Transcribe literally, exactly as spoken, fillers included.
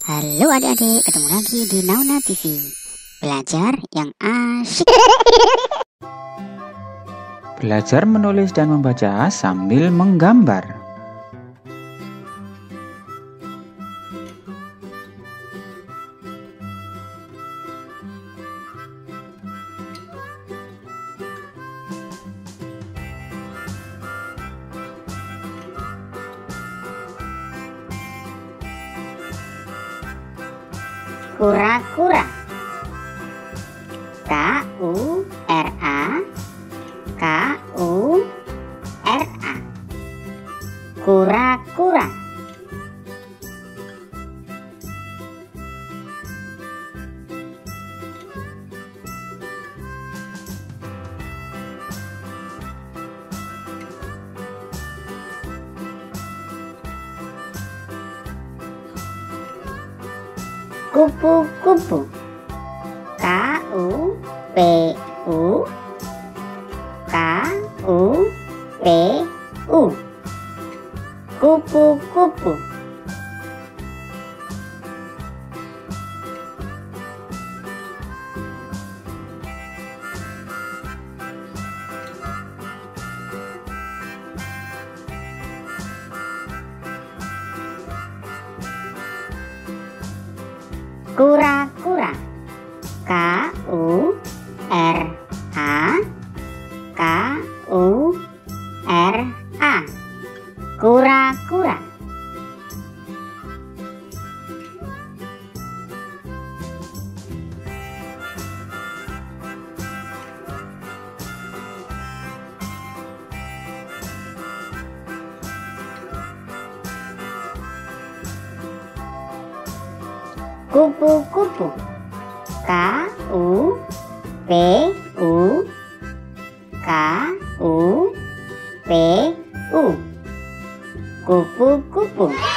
Halo adik-adik, ketemu lagi di Nauna T V. Belajar yang asyik. Belajar menulis dan membaca sambil menggambar. Kura-kura. K U R A K U R A. Kura-kura. Kupu-kupu. K U P U K U P U. Kupu-kupu. Kura-kura. K U R A K U R A. Kura-kura. Kupu-kupu. K U P U K U P U. Kupu-kupu.